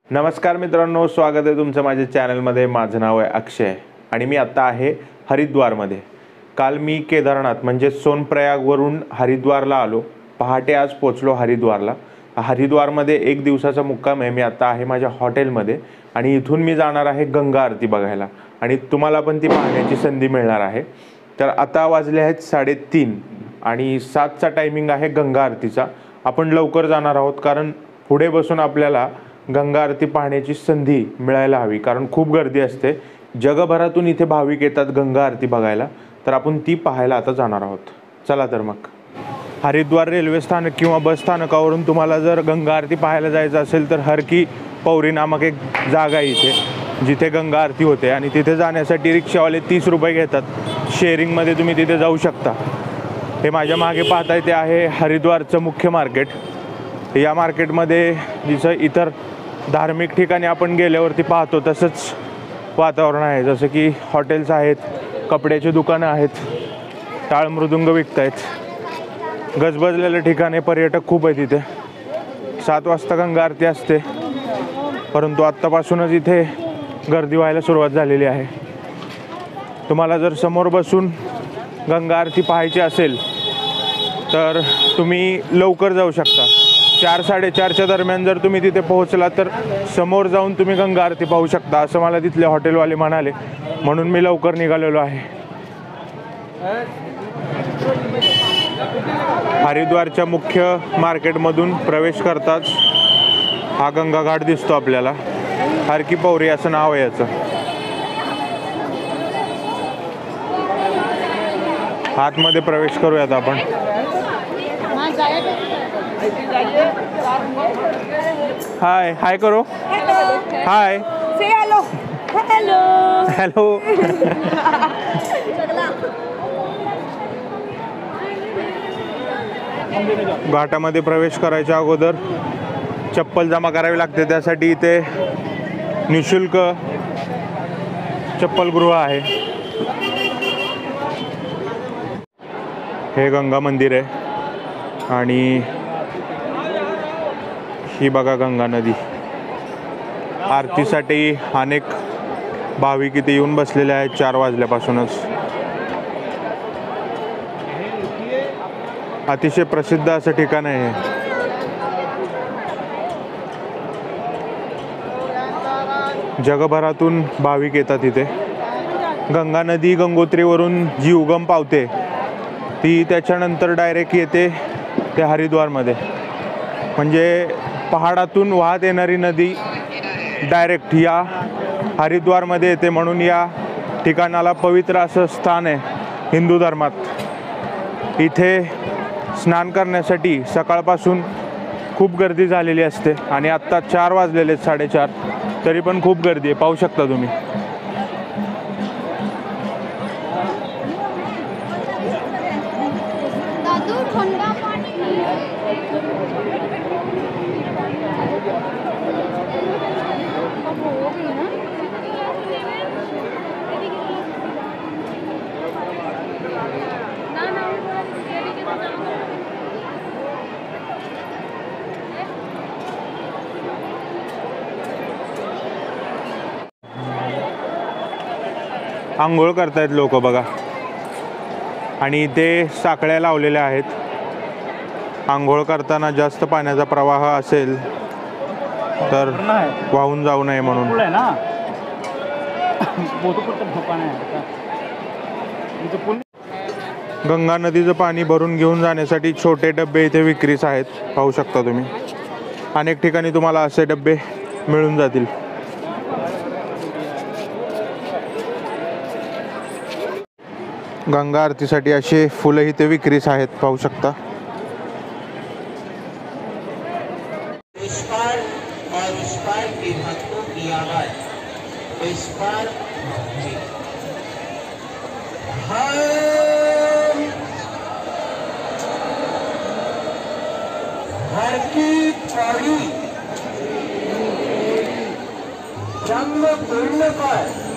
नमस्कार मित्रांनो, स्वागत आहे तुमचं माझ्या चॅनलमध्ये। माझं नाव आहे अक्षय आणि मी आता आहे हरिद्वारमध्ये। काल मी केदारनाथ म्हणजे सोनप्रयागवरून हरिद्वारला आलो। पहाटे आज पोचलो हरिद्वारला। हरिद्वारमध्ये एक दिवसाचा मुक्काम आहे। मी आता आहे माझ्या हॉटेलमध्ये आणि इथून मी जाणार आहे गंगा आरती बघायला आणि तुम्हाला पण ती पाहण्याची संधी मिळणार आहे। तर आता वाजले आहेत 3:30 आणि 7चा टायमिंग आहे गंगा आरतीचा। आपण लवकर जाणार आहोत कारण पुढे बसून आपल्याला गंगा आरती पाहण्याची संधी मिळायला हवी, कारण खूप गर्दी असते। जगभरातून इथे भाविक येतात गंगा आरती बघायला, तर आपण ती पाहायला आता जाणार आहोत। चला तर मग हरिद्वार रेल्वे स्थानक किंवा बस स्थानकावरून तुम्हाला जर गंगा आरती पाहायला जायचं असेल तर हर की पौरी नामक एक जागा आहे इथे, जिथे गंगा आरती होते आणि तिथे जाण्यासाठी रिक्षावाले 30 रुपये घेतात। शेअरिंगमध्ये तुम्ही तिथे जाऊ शकता। हे माझ्या मागे पाहताय ते आहे हरिद्वारचं मुख्य मार्केट। या मार्केटमध्ये जिथं इतर धार्मिक ठिकाणी आपण गेल्यावरती पाहतो तसंच वातावरण आहे, जसं की हॉटेल्स आहेत, कपड्याची दुकानं आहेत, टाळ मृदुंग विकतायत। गजबजलेलं ठिकाणे, पर्यटक खूप आहेत इथे। 7 वाजता गंगा आरती असते, परंतु आत्तापासूनच इथे गर्दी व्हायला सुरुवात झालेली आहे। तुम्हाला जर समोर बसून गंगा आरती पाहायची असेल तर तुम्ही लवकर जाऊ शकता। 4-4:30च्या दरम्यान जर तुम्ही तिथे पोहोचला तर समोर जाऊन तुम्ही गंगा आरती पाहू शकता, असं मला तिथले हॉटेलवाले म्हणाले, म्हणून मी लवकर निघालेलो आहे। हरिद्वारच्या मुख्य मार्केटमधून प्रवेश करताच हा गंगा घाट दिसतो आपल्याला। हर की पौरी असं नाव आहे याचं। आतमध्ये प्रवेश करूयात आपण। हाय हाय करो, हाय से हेलो हेलो हेलो। घाटामध्ये प्रवेश करायच्या अगोदर चप्पल जमा करावी लागते, त्यासाठी इथे निशुल्क चप्पलगृह आहे। हे गंगा मंदिर आहे आणि ही बघा गंगा नदी। आरतीसाठी अनेक भाविक इथे येऊन बसलेले आहेत 4 वाजल्यापासूनच। अतिशय प्रसिद्ध असं ठिकाण आहे। जगभरातून भाविक येतात इथे। गंगा नदी गंगोत्रीवरून जी उगम पावते ती त्याच्यानंतर डायरेक्ट येते ते हरिद्वारमध्ये, म्हणजे पहाडातून वाहत येणारी नदी डायरेक्ट या हरिद्वारमध्ये येते। म्हणून या ठिकाणाला पवित्र असं स्थान आहे हिंदू धर्मात। इथे स्नान करण्यासाठी सकाळपासून खूप गर्दी झालेली असते आणि आत्ता 4 वाजलेले आहेत, 4:30, तरी पण खूप गर्दी आहे, पाहू शकता तुम्ही। आंघोळ करतायत लोक बघा, आणि इथे साखळ्या लावलेल्या आहेत। आंघोळ करताना जास्त पाण्याचा प्रवाह असेल तर वाहून जाऊ नये म्हणून। गंगा नदीचं पाणी भरून घेऊन जाण्यासाठी छोटे डबे इथे विक्रीस आहेत, पाहू शकता तुम्ही। अनेक ठिकाणी तुम्हाला असे डबे मिळून जातील। गंगा आरतीसाठी असे फुलं इथे विक्रीस आहेत, पाहू शकता। हर की पौड़ी जन्म पूर्ण पर